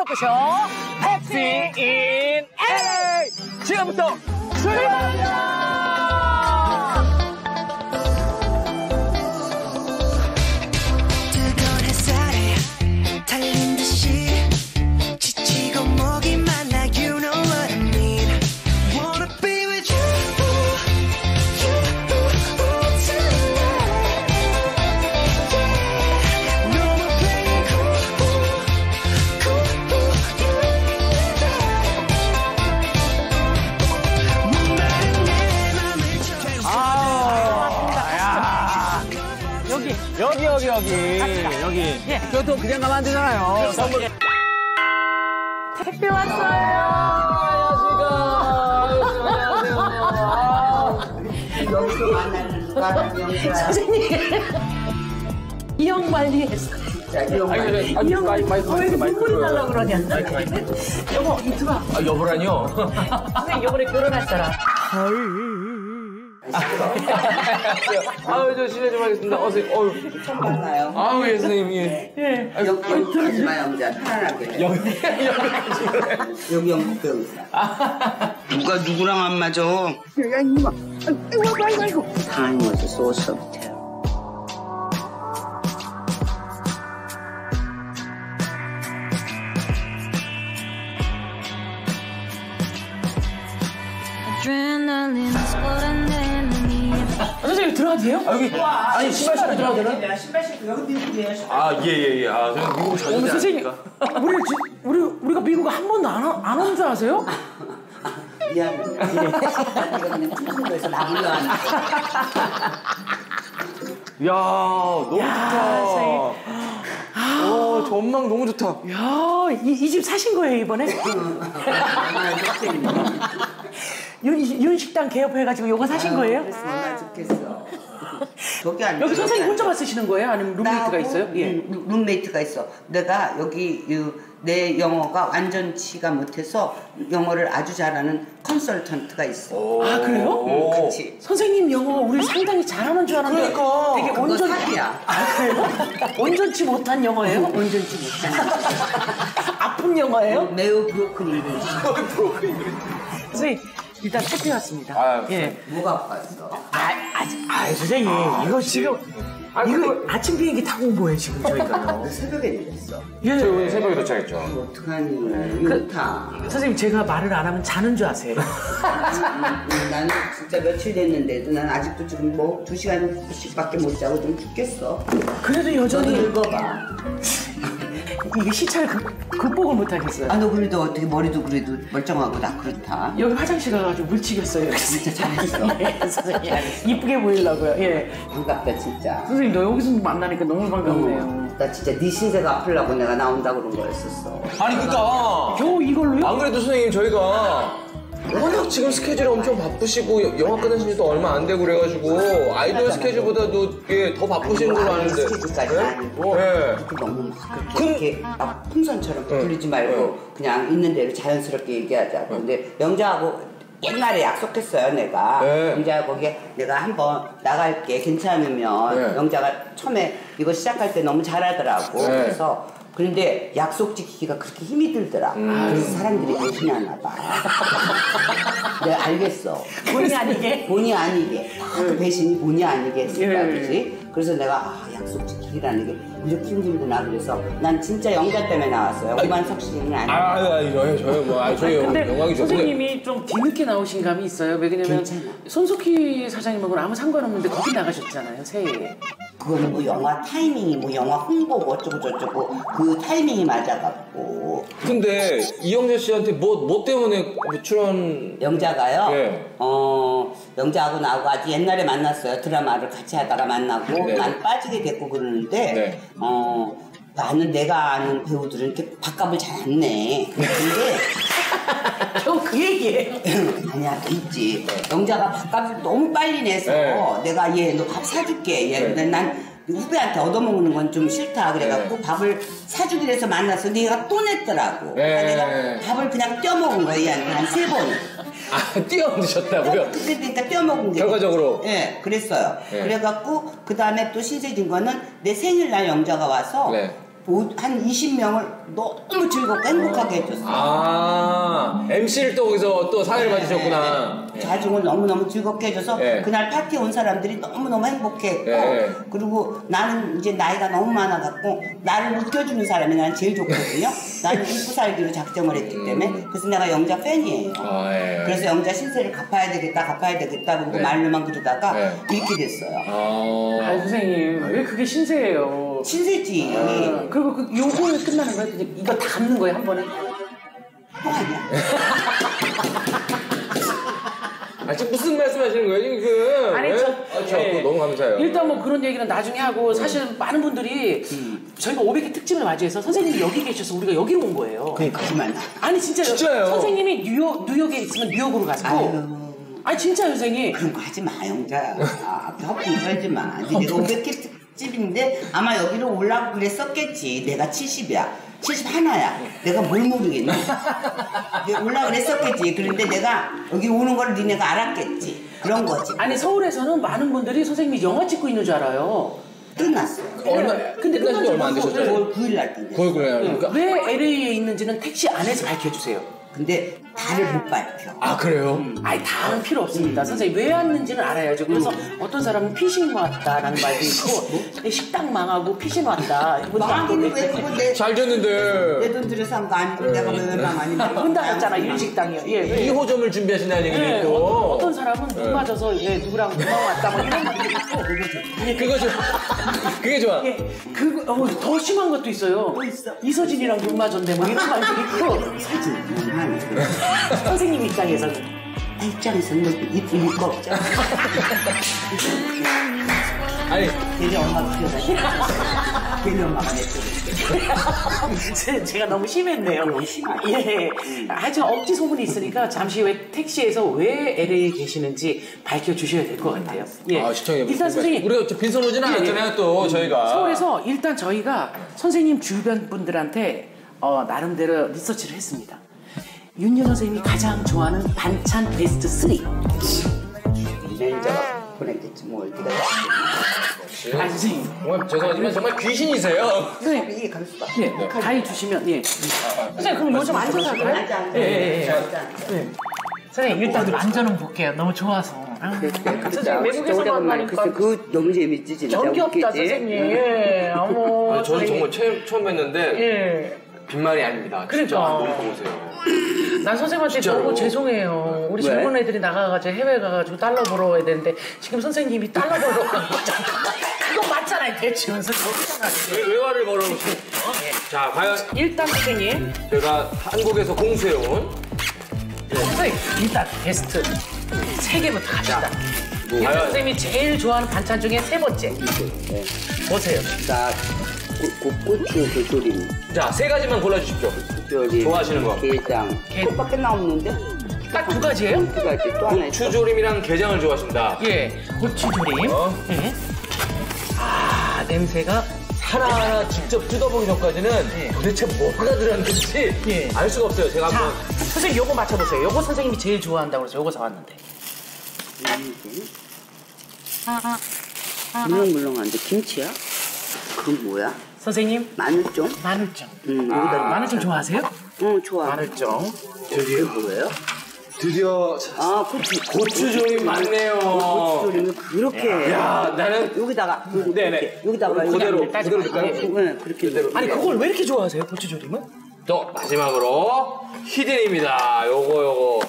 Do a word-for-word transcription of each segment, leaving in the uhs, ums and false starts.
토크쇼 펩시 인 엘에이 지금부터 출발합니다. 뜨거운 햇살에 달린 듯이 지치고 목이 말라 You know what I mean Wanna be with you, you tonight No more playing cool, cool, 여기 여기 여기 여기 여기 예. 교통 그냥 가면 안 되잖아요. 선물 택배 왔어요. 여기서 만나는 누가 선생님 이 형 관리했어. 이 형 왜 눈물이 나려고 그러냐? 여보 이리 와. 아 여보라뇨? 선생님 요번에 결혼했잖아. 아유 저 실례 좀 하겠습니다. 어서 어유 처음 만나요. 아우 예 선생님 예. 예. 여기 들어가지 마요, 이제 편안하게. 여기 여기 영국 배우사. 누가 누구랑 안 맞아? 야 이놈아, 아이고 아이고 아이고. Time was a source of terror. 선생님 들어가도 돼요? 아, 여기 아니 신발 신고 들어가도 되나? 신발 신고 여기 미국이에요. 아 예 예 예. 아 저는 미국 자주 어머 선생님 우리 지, 우리 우리가 미국 한 번도 안 온 줄 아세요? 미안해. 내가 그냥 충청도에서 나 불러왔는데. 야 너무 좋다. 오 전망 너무 좋다. 야, 이 집 사신 거예요 이번에? 윤, 윤식당 개업해가지고 요거 사신 거예요? 그래서 얼마나 좋겠어. 저기 앉아. 여기 선생님 혼자만 쓰시는 거예요? 아니면 룸메이트가 있어요? 예. 음, 룸메이트가 있어. 내가 여기 유, 내 영어가 완전치가 못해서 영어를 아주 잘하는 컨설턴트가 있어. 아 그래요? 응, 그렇지. 선생님 영어 우리 상당히 잘하는 줄 알았는데 그러니까. 되게 그거 온전 사기야. 아 그래요? 온전치 못한 영어예요? 온전치 못하는. 아픈 영어예요? 매우 브로큰 잉글리시. 선생님 일단 택배 왔습니다. 아, 예. 뭐가 왔어? 아, 아, 아 선생님 이거 지금 아, 이거 근데- 아침 비행기 타고 온 거예요 지금 저희가요. 새벽에 내렸어. 예. 저희 오늘 새벽에 도착했죠. 어떡하니? 그- 좋다. 선생님 제가 말을 안 하면 자는 줄 아세요? 음, 나는 진짜 며칠 됐는데도 난 아직도 지금 뭐 두 시간씩밖에 못 자고 좀 죽겠어. 그래도 저도 여전히 읽어봐. 이게 시차를 극, 극복을 못 하겠어요. 아, 너 그래도 어떻게 머리도 그래도 멀쩡하고 나 그렇다. 여기 화장실 가가지고 물 튀겼어요. 진짜 잘했어. 예, 선생님 이쁘게 보이려고요. 예. 반갑다 진짜. 선생님 너 여기서 만나니까 너무 반갑네요. 나 진짜 네 신세가 아프려고 내가 나온다 그런 거였었어. 아니 그러니까 겨우 이걸로요? 안 그래도 선생님 저희가 워낙 지금 스케줄이 엄청 바쁘시고 여- 영화 끝나신 지도 얼마 안 되고 그래가지고 아이돌 스케줄보다도 예, 더 바쁘신 걸로 아는데. 스케줄까지는 아니고 네. 그렇게 너무 막 그렇게, 이렇게 막 풍선처럼 부르지 말고 그냥 있는 대로 자연스럽게 얘기하자고. 근데 영자하고 옛날에 약속했어요 내가. 네. 영자가 거기에 내가 한번 나갈게 괜찮으면. 네. 영자가 처음에 이거 시작할 때 너무 잘하더라고. 네. 그래서 그런데 약속 지키기가 그렇게 힘이 들더라. 음. 그래서 사람들이 배신하나 봐. 내가 알겠어. 본의 아니게? 본의 아니게. 그 배신이 본의 아니게 했을까, 예. 그지? 그래서 내가 아, 약속 지키기라는 게 이렇게 힘들구나. 그래서 난 진짜 영자 때문에 나왔어요. 김한석 씨는 아니고. 아, 아니 저요 저요 뭐 아니 저희 근데 영광이죠. 선생님이 좀 뒤늦게 나오신 감이 있어요. 왜냐면 괜찮아. 손석희 사장님하고는 아무 상관없는데 거기 나가셨잖아요 새해에. 그거는 뭐 영화 타이밍이 뭐 영화 홍보고 어쩌고 저쩌고 그 타이밍이 맞아갖고. 근데 이영자 씨한테 뭐 뭐 때문에 뭐 출연 영자가요. 네. 어 영자하고 나하고 아주 옛날에 만났어요. 드라마를 같이 하다가 만나고 네. 난 빠지게 됐고 그러는데 네. 어 나는 내가 아는 배우들은 이렇게 밥값을 잘 안 내. 근데 겨우 그 얘기예요. 아니야 그 있지. 영자가 밥값을 너무 빨리 내서 네. 내가 얘 너 밥 사줄게. 얘 네. 근데 난 후배한테 얻어먹는 건 좀 싫다. 그래갖고 네. 밥을 사주기로 해서 만나서 얘가 또 냈더라고. 네. 그러니까 내가 밥을 그냥 떼어먹은 거야 얘한테 한 세 번. 아 뛰어드셨다고요? 그러니까 떼어먹은 게 결과적으로? 예 그랬어요. 네. 그래갖고 그 다음에 또 신세진 거는 내 생일날 영자가 와서 네. 한 이십 명을 너무 즐겁고 행복하게 해줬어. 아, 엠씨를 또 거기서 또 사회를 받으셨구나. 자중을 너무너무 즐겁게 해줘서 네. 그날 파티에 온 사람들이 너무너무 행복해했고 네. 그리고 나는 이제 나이가 너무 많아갖고 나를 웃겨주는 사람이 나는 제일 좋거든요. 나는 웃고 살기로 작정을 했기 때문에 그래서 내가 영자 팬이에요. 아, 예. 그래서 영자 신세를 갚아야 되겠다 갚아야 되겠다 그러고 네. 말로만 그러다가 네. 이렇게 됐어요. 아, 아 선생님 왜 그게 신세예요? 신세지. 아, 그리고 그 요거는 끝나는 거예요? 그냥 이거 다 갚는 거예요 한 번에? 뭐 아니야. 아, 지금 무슨 말씀 하시는 거예요, 지금? 아니, 예? 저- 아, 저 네. 너무 감사해요. 일단 뭐 그런 얘기는 나중에 하고 사실 많은 분들이 저희가 오백 회 특집을 맞이해서 선생님이 여기 계셔서 우리가 여기로 온 거예요. 그게 거짓말. 아니 진짜요. 진짜예요? 선생님이 뉴욕, 뉴욕에 있으면 뉴욕으로 가시고 아유. 아니 진짜 선생님 그런 거 하지 마, 영자야. 아, 협분 떨지 마. 내가 오백 개 특집인데 아마 여기로 올라고 그랬었겠지. 내가 칠십이야. 칠십 하나야. 내가 뭘 모르겠니? 내가 올라고 그랬었겠지. 그런데 내가 여기 오는 걸 니네가 알았겠지. 그런 거지. 아니 서울에서는 많은 분들이 선생님이 영화 찍고 있는 줄 알아요. 끝났어. 얼마, 근데 끝나신 지 얼마 안 끝나지 되셨죠? 구월 구일 날 끝났어. 거의 그래요. 그러니까. 왜 엘에이에 있는지는 택시 안에서 밝혀주세요. 근데 나를 못 밝혀. 아, 그래요? 아니 다는 필요 없습니다. 선생님 왜 왔는지는 알아야죠. 그래서 어떤 사람은 피신 왔다라는 말도 있고 식당 망하고 피신 왔다. 망하기는 왜 그거 내 잘 됐는데. 내 돈 들여서 한 거 아니고 내가 왜망 아니면 문 닫았잖아 일식당이요. 예. 예. 이 호점을 준비하신다는 얘기도 예, 있고. 어, 어떤 사람은 눈 맞아서 예, 누구랑 누가 왔다 뭐 이런 말도 있고 그거 좀, 그게 좋아. 예, 그, 어, 더 심한 것도 있어요. 이서진이랑 눈 맞았네 뭐 이런 말도 있고 사진. 선생님 입장에서는 나 입장에서는 이쁜 이거 없잖아. 아니, 걔네 엄마가 키워다. 걔네 엄마가 냈어. 제- 제가 너무 심했네요. 너무 심하죠. 예. 하여튼 억지 소문이 있으니까 잠시 후에 택시에서 왜 엘에이에 계시는지 밝혀주셔야 될 것 같아요. 예. 아, 시청해 일단 선생님. 우리가 저 빈손 오진 않았잖아요, 또, 저희가. 서울에서 일단 저희가 선생님 주변 분들한테 어, 나름대로 리서치를 했습니다. 윤여 선생님이 가장 좋아하는 반찬 베스트 삼. 매니저가 보냈겠지 뭘 네가. 아 선생님. 정말 죄송하지만 정말 귀신이세요. 선생님. 이게 갈 수가. 예, 가위 주시면 예. 선생님 그럼 요즘 앉아서 할까요? 앉아, 앉아. 예, 예, 예. 앉아, 앉아. 네. 선생님 일단 만져는 볼게요. 너무 좋아서. 아, 선생님 외국에서 만나니까 글쎄 그 너무 재밌지 진짜. 정기 없다 웃기지? 선생님. 예, 어머. 아, 저는 선생님. 정말 처음, 처음 뵀는데, 예. 빈말이 아닙니다. 그러니까. 진짜 너무 고마우세요. 난 선생님한테 진짜로. 너무 죄송해요. 우리 왜? 젊은 애들이 나가가지고 해외 가가지고 달러 벌어야 되는데 지금 선생님이 달러 벌러 간 거잖아. 그거 맞잖아요, 대충. 왜 외화를 벌어놓고. 자, 과연 일단 선생님, 제가 한국에서 공수해온 선생님 일단 베스트 세 개부터 갑시다. 일단 과연 선생님이 제일 좋아하는 반찬 중에 세 번째. 네. 보세요. 자, 고, 고, 고추 조림, 자, 세 가지만 골라주십시오. 조림, 좋아하시는 거. 게장. 게- 그것밖에 나오는데? 딱 두 가지예요? 두 가지 또 하나 있어. 추조림이랑 게장을 좋아하십니다. 예, 고추조림. 어? 예. 아, 냄새가 하나하나 직접 뜯어보기 전까지는 도대체 뭐가 들었는지 예. 알 수가 없어요. 제가 자, 한번. 선생님 요거 맞춰보세요. 요거 선생님이 제일 좋아한다고 그래서 요거 사왔는데. 물렁물렁한데 김치야? 그건 뭐야? 선생님, 마늘종? 마늘종. 응, 여기다. 마늘종 좋아하세요? 응, 좋아. 마늘종. 드디어 뭐예요? 드디어 아, 고추. 고추조림 많네요. 고추조림을 그렇게. 야, 나는 여기다가. 네네. 이렇게, 여기다가. 그대로, 이렇게. 그대로 넣을까요? 응, 그렇게. 그대로. 아니 그걸 왜 이렇게 좋아하세요? 고추조림은? 또 마지막으로 히든입니다. 요거 요거.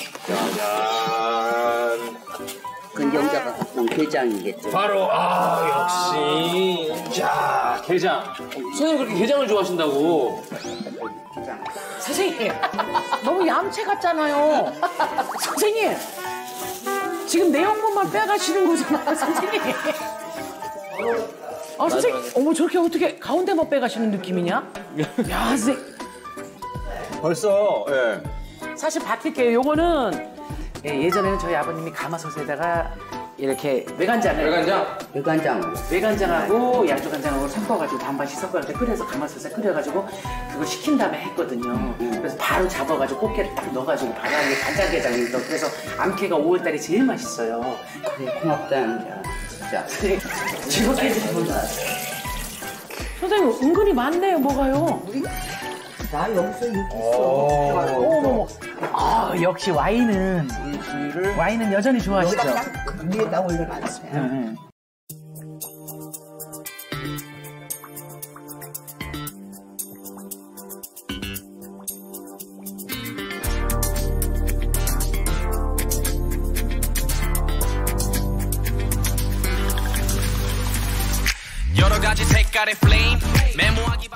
짜잔. 그건 영자가 갖고 온 게장이겠죠. 바로 아 역시 자 게장. 선생님 그렇게 게장을 좋아하신다고. 선생님 너무 얌체 같잖아요. 선생님 지금 내용물만 빼가시는 거잖아요, 선생님. 아 선생님, 어머 저렇게 어떻게 가운데만 빼가시는 느낌이냐? 야 선생님. 벌써 예. 사실 밝힐게요. 요거는 예, 예전에는 저희 아버님이 가마솥에다가 이렇게 외간장을 외간장. 외간장. 외간장하고 양조간장하고 섞어가지고 반반씩 섞어가지고 끓여서 가마솥에 끓여가지고 그거 식힌 다음에 했거든요. 그래서 바로 잡아가지고 꽃게를 딱 넣어가지고 바로 하는 게 간장게장이 있어. 그래서 암캐가 오월달에 제일 맛있어요. 그래, 고맙다, 영자. 진짜. 즐겁게 해주시면 선생님 선생님 은근히 많네요. 뭐가요? 나 여기서 이렇게 어. 있어. 어머머. 아 역시 와인은 물질을 와인은 여전히 좋아하시죠? 여기다 딱 위에다 올려놨어요. 응. 여러 가지 색깔의 플레임 메모하기